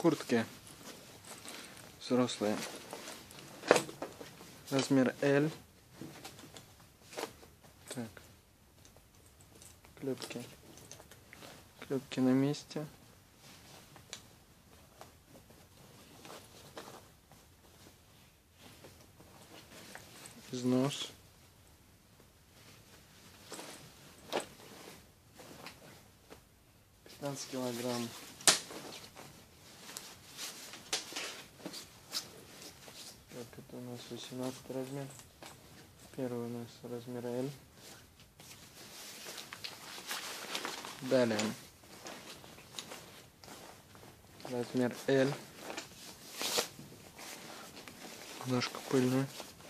Куртки взрослые. Размер L. Так. Клепки. Клепки на месте. Износ. Килограмм. Так, это у нас 18 размер. Первый у нас размер L. Далее размер L. Немножко пыльная.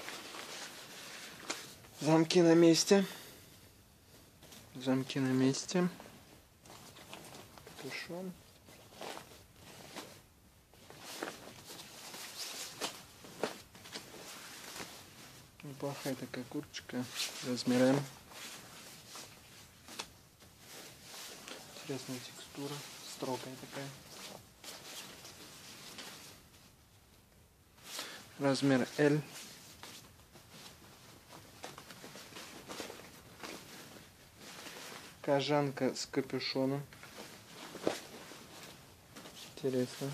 Замки на месте. Замки на месте. Капюшон. Неплохая такая курточка. Размер М. Интересная текстура. Строгая такая. Размер L. Кожанка с капюшоном. Интересно.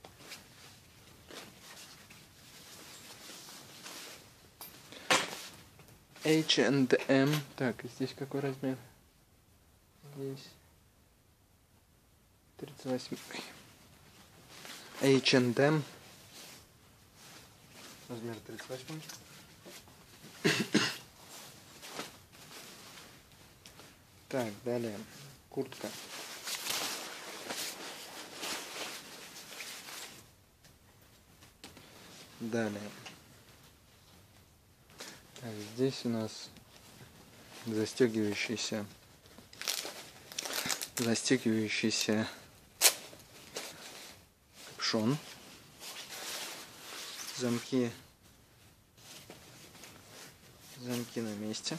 H&M. Так, здесь какой размер? Здесь 38. H&M. Размер 38. Так, далее. Куртка. Далее. Так, здесь у нас застегивающийся капюшон. Замки на месте.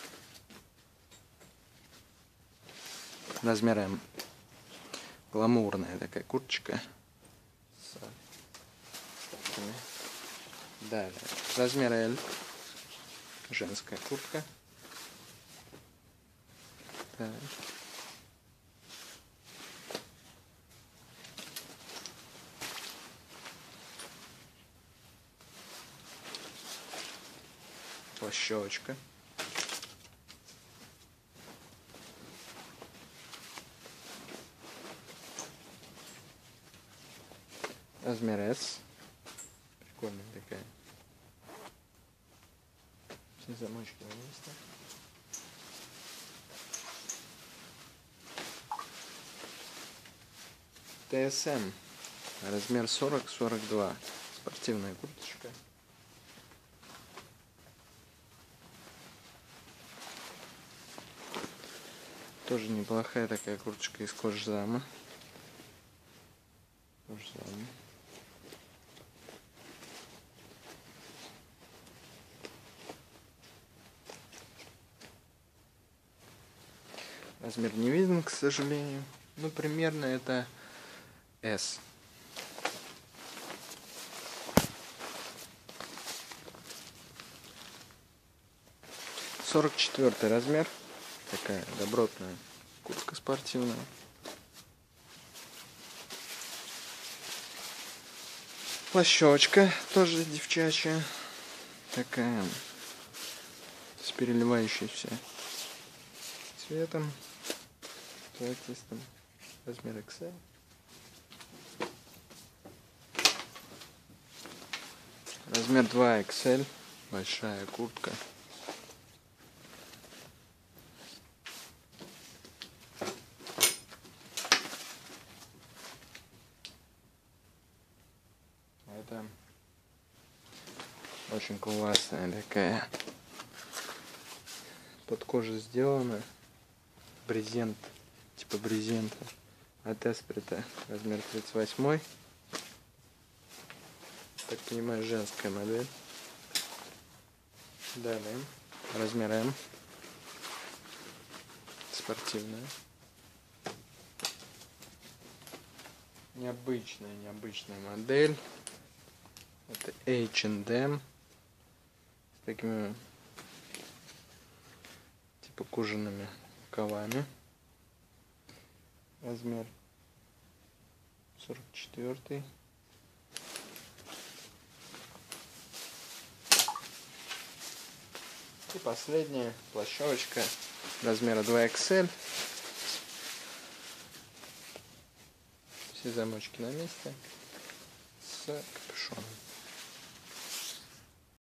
Размер М. Гламурная такая курточка. Далее. Размер L. Женская куртка. Так. Плащевочка. Размер S. Прикольная такая. Все замочки на месте. ТСМ. Размер 40-42. Спортивная курточка. Тоже неплохая такая курточка из кожзама. Размер не виден, к сожалению. Ну, примерно это S. — 44 размер. Такая добротная куртка спортивная. Плащевочка тоже девчачья. Такая с переливающейся цветом. Золотистым. Размер XL. Размер 2XL. Большая куртка. Это очень классная такая. Под кожей сделана. Брезент. Типа брезента. От Эсприта. Размер 38. Так понимаю, женская модель. Далее. Размер М. Спортивная. необычная модель. Это H&M с такими типа кожаными рукавами. Размер 44. И последняя плащевочка размера 2XL. Все замочки на месте с капюшоном.